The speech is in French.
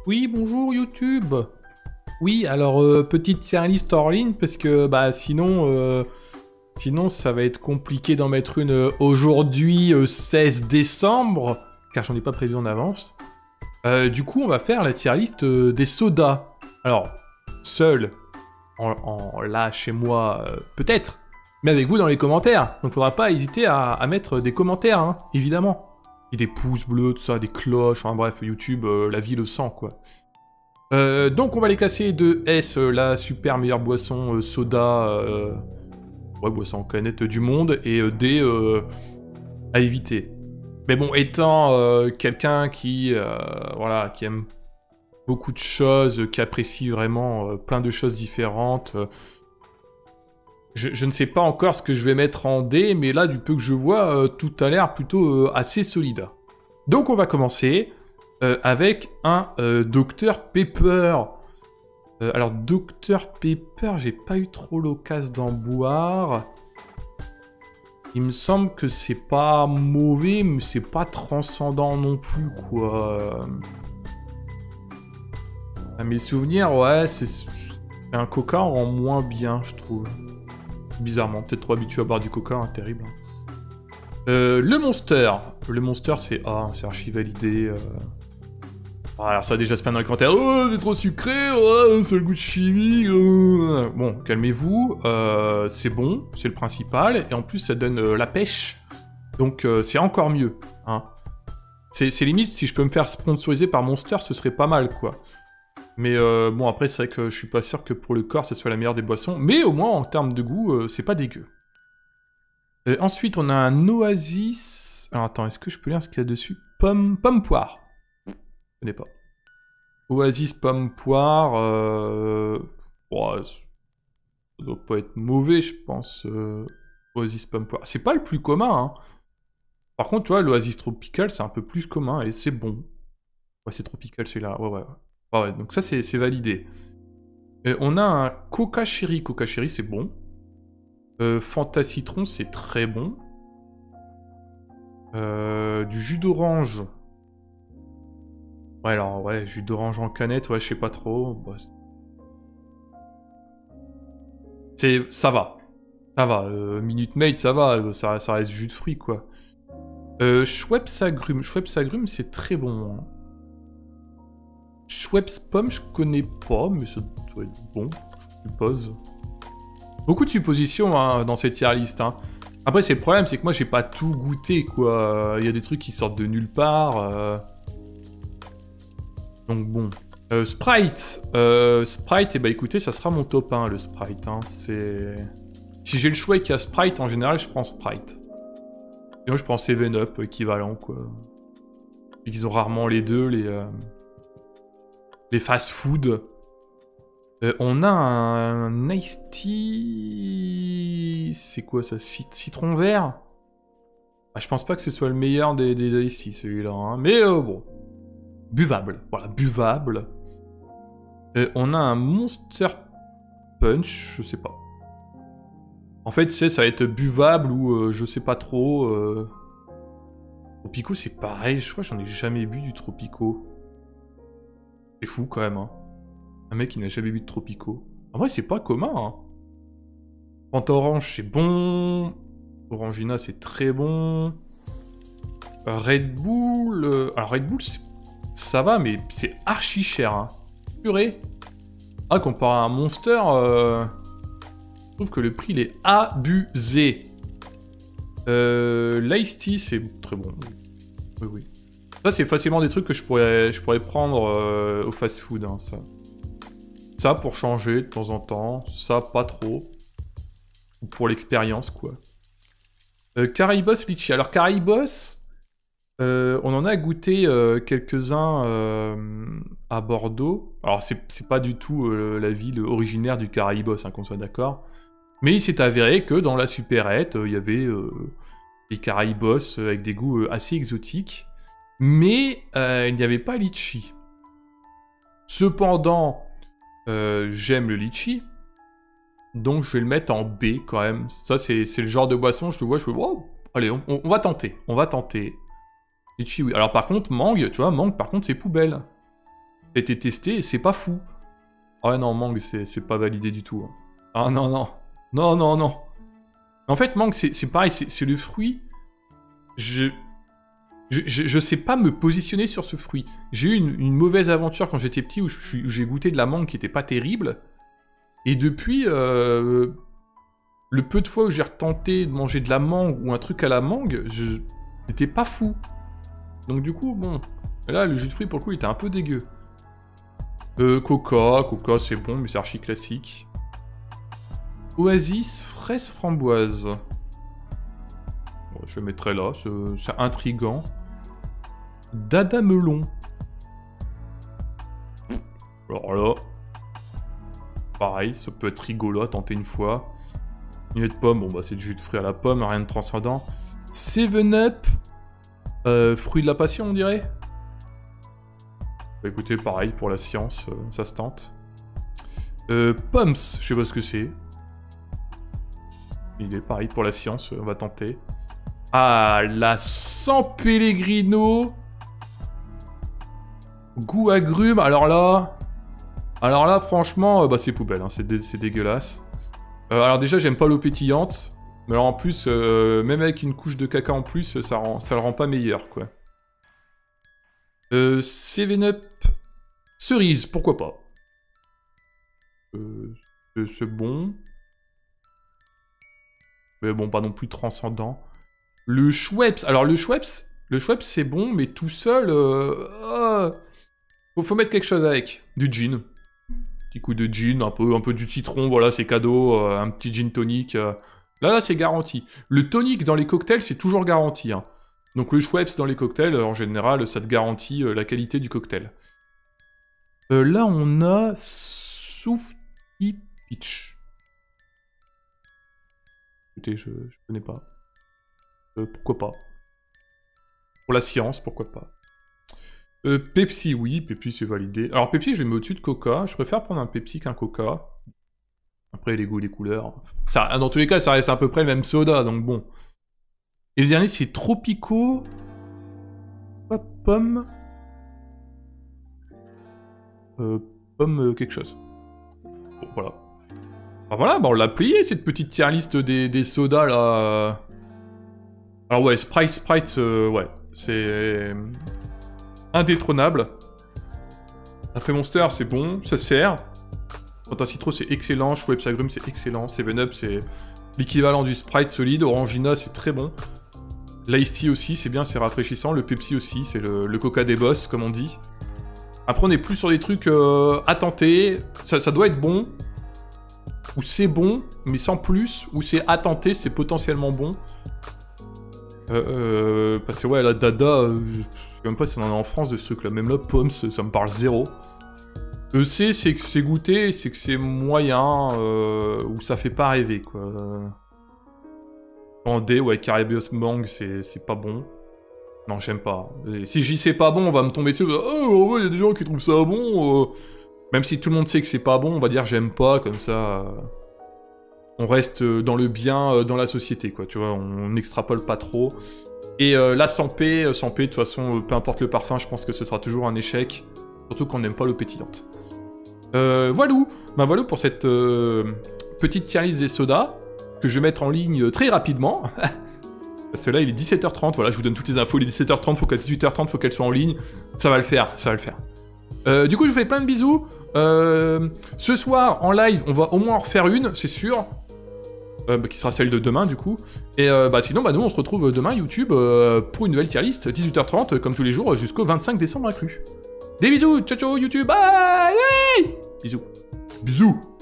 Oui, bonjour YouTube. Oui, alors petite tier list hors ligne parce que sinon ça va être compliqué d'en mettre une aujourd'hui 16 décembre car j'en ai pas prévu en avance. Du coup, on va faire la tier list des sodas. Alors, seul là chez moi peut-être, mais avec vous dans les commentaires. Donc faudra pas hésiter à mettre des commentaires, hein, évidemment. Et des pouces bleus, tout ça, des cloches, hein, bref, YouTube, la vie le sent, quoi. Donc on va les classer de S, la super meilleure boisson soda, ouais, boisson en canette du monde, et D, à éviter. Mais bon, étant quelqu'un qui, voilà, qui aime beaucoup de choses, qui apprécie vraiment plein de choses différentes, je ne sais pas encore ce que je vais mettre en D, mais là, du peu que je vois, tout a l'air plutôt assez solide. Donc on va commencer avec un Dr Pepper. Alors Dr Pepper, j'ai pas eu trop l'occasion d'en boire. Il me semble que c'est pas mauvais, mais c'est pas transcendant non plus, quoi. À mes souvenirs, ouais, c'est un coca en moins bien, je trouve. Bizarrement, peut-être trop habitué à boire du coca, hein, terrible. Le Monster. Le Monster, c'est A, c'est archi validé. Alors ça déjà se plaint dans les commentaires. Oh, c'est trop sucré, oh, c'est le goût de chimie. Bon, calmez-vous, c'est bon, c'est le principal, et en plus ça donne la pêche, donc c'est encore mieux. Hein. C'est limite, si je peux me faire sponsoriser par Monster, ce serait pas mal, quoi. Mais bon, après, c'est vrai que je suis pas sûr que pour le corps, ça soit la meilleure des boissons, mais au moins, en termes de goût, c'est pas dégueu. Ensuite, on a un Oasis... Alors attends, est-ce que je peux lire ce qu'il y a dessus? Pomme poire. Je connais pas. Oasis pomme poire... Oh, ça doit pas être mauvais, je pense. Oasis pomme poire. C'est pas le plus commun, hein. Par contre, tu vois, l'Oasis tropical, c'est un peu plus commun, et c'est bon. Ouais, c'est tropical, celui-là. Ouais. Ouais, donc ça, c'est validé. On a un Coca Cherry. Coca Cherry, c'est bon. Fanta Citron, c'est très bon. Du jus d'orange. Ouais, alors, ouais, jus d'orange en canette, ouais, je sais pas trop. Bah, ça va. Ça va. Minute Maid, ça va. Ça reste jus de fruits, quoi. Schweppes agrumes. Schweppes agrumes, c'est très bon. Hein. Schweppes pomme, je connais pas, mais ça doit être bon, je suppose. Beaucoup de suppositions hein, dans cette tier list. Hein. Après, c'est le problème, c'est que moi, j'ai pas tout goûté, quoi. Il y a des trucs qui sortent de nulle part. Donc bon. Sprite. Sprite, et bah écoutez, ça sera mon top 1, le Sprite. Hein. C'est... Si j'ai le choix et qu'il y a Sprite, en général, je prends Sprite. Sinon, je prends 7-Up, équivalent, quoi. Ils ont rarement les deux, les fast-food. On a un iced tea... C'est quoi ça? Citron vert? Ah, je pense pas que ce soit le meilleur des iced tea, celui-là. Hein. Mais bon. Buvable. Voilà, buvable. On a un Monster Punch, je sais pas. En fait, tu sais, ça va être buvable ou je sais pas trop. Tropico, c'est pareil. Je crois que j'en ai jamais bu du Tropico. C'est fou quand même, hein. Un mec qui n'a jamais bu de Tropico. En vrai, c'est pas commun, hein. Fanta Orange, c'est bon. Orangina, c'est très bon. Red Bull... Alors, Red Bull, ça va, mais c'est archi cher, hein. Purée. Ah, comparé à un Monster, je trouve que le prix, il est abusé. L'Ice Tea, c'est très bon. Oui. Ça, c'est facilement des trucs que je pourrais prendre au fast-food, hein, ça. Ça, pour changer de temps en temps. Ça, pas trop. Pour l'expérience, quoi. Caraïbos Litchi. Alors, Caraïbos, on en a goûté quelques-uns à Bordeaux. Alors, c'est pas du tout la ville originaire du Caraïbos, hein, qu'on soit d'accord. Mais il s'est avéré que dans la supérette, il y avait des Caraïbos avec des goûts assez exotiques. Mais il n'y avait pas litchi. Cependant, j'aime le litchi. Donc je vais le mettre en B quand même. Ça, c'est le genre de boisson, je te vois, je fais... Oh, allez, on va tenter. On va tenter. Litchi, oui. Alors par contre, mangue, tu vois, mangue, par contre, c'est poubelle. a été testé et c'est pas fou. Ah ouais, non, mangue, c'est pas validé du tout. Hein. Ah non, non. Non, non, non. En fait, mangue, c'est pareil, c'est le fruit. Je sais pas me positionner sur ce fruit. J'ai eu une mauvaise aventure quand j'étais petit où j'ai goûté de la mangue qui était pas terrible. Et depuis, le peu de fois où j'ai retenté de manger de la mangue ou un truc à la mangue, c'était pas fou. Donc du coup, bon, là, le jus de fruits, pour le coup, il était un peu dégueu. Coca, c'est bon, mais c'est archi classique. Oasis, fraise framboise. Bon, je le mettrai là, c'est intriguant. Dada melon. Alors là, pareil, ça peut être rigolo à tenter une fois. Une de pomme, bon bah c'est du jus de fruits à la pomme, rien de transcendant. 7-Up, fruit de la passion on dirait. Bah écoutez, pareil, pour la science, ça se tente. Pumps, je sais pas ce que c'est. Il est pareil pour la science, on va tenter. Ah, la San Pellegrino. Goût agrume, alors là, franchement, bah c'est poubelle, hein, c'est dégueulasse. Alors déjà, j'aime pas l'eau pétillante, mais alors en plus, même avec une couche de caca en plus, ça le rend pas meilleur, quoi. 7-Up cerise, pourquoi pas. C'est bon. Mais bon, pas non plus transcendant. Le Schweppes, alors le Schweppes c'est bon, mais tout seul, faut mettre quelque chose avec. Du gin. Petit coup de gin, un peu du citron, voilà, c'est cadeau, un petit gin tonic. Là, c'est garanti. Le tonic dans les cocktails, c'est toujours garanti. Hein. Donc le Schweppes dans les cocktails, en général, ça te garantit la qualité du cocktail. Là, on a Soufy Peach. Écoutez, je connais pas. Pourquoi pas. Pour la science, pourquoi pas. Pepsi, oui, Pepsi c'est validé. Alors Pepsi, je le mets au-dessus de Coca. Je préfère prendre un Pepsi qu'un Coca. Après, les goûts, les couleurs. Ça, dans tous les cas, ça reste à peu près le même soda, donc bon. Et le dernier, c'est Tropico. Pas pomme. Pomme quelque chose. Bon, voilà. Ah, voilà, bah on l'a plié, cette petite tier list des sodas, là. Alors ouais, Sprite, ouais. C'est indétrônable. Après Monster, c'est bon, ça sert. Fanta Citro, c'est excellent. Schweppes Agrumes, c'est excellent. 7-Up, c'est l'équivalent du Sprite solide. Orangina, c'est très bon. L'Ice Tea aussi, c'est bien, c'est rafraîchissant. Le Pepsi aussi, c'est le Coca des boss, comme on dit. Après, on est plus sur des trucs à tenter. Ça doit être bon. Ou c'est bon, mais sans plus. Ou c'est à tenter, c'est potentiellement bon. Parce que ouais, la Dada, je sais même pas si on en a en France de ce truc là. Même là, Poms, ça me parle zéro. C'est que c'est goûté, c'est que c'est moyen, ou ça fait pas rêver, quoi. En D, ouais, Caribbean Mangue, c'est pas bon. Non, j'aime pas. Et si j'y sais pas bon, on va me tomber dessus. Oh, ouais, y a des gens qui trouvent ça bon. Même si tout le monde sait que c'est pas bon, on va dire j'aime pas, comme ça. On reste dans le bien, dans la société, quoi. Tu vois, on n'extrapole pas trop. Et là, sans P, de toute façon, peu importe le parfum, je pense que ce sera toujours un échec. Surtout qu'on n'aime pas l'eau pétillante. Voilou. Ben voilà pour cette petite tier list des sodas que je vais mettre en ligne très rapidement. Parce que là, il est 17h30. Voilà, je vous donne toutes les infos. Il est 17h30, faut qu'à 18h30, faut qu'elle soit en ligne. Ça va le faire, ça va le faire. Du coup, je vous fais plein de bisous. Ce soir, en live, on va au moins en refaire une, c'est sûr. Qui sera celle de demain, du coup. Et sinon, nous, on se retrouve demain, YouTube, pour une nouvelle tier list, 18h30, comme tous les jours, jusqu'au 25 décembre inclus. Des bisous, ciao ciao YouTube, bye! Bisous. Bisous.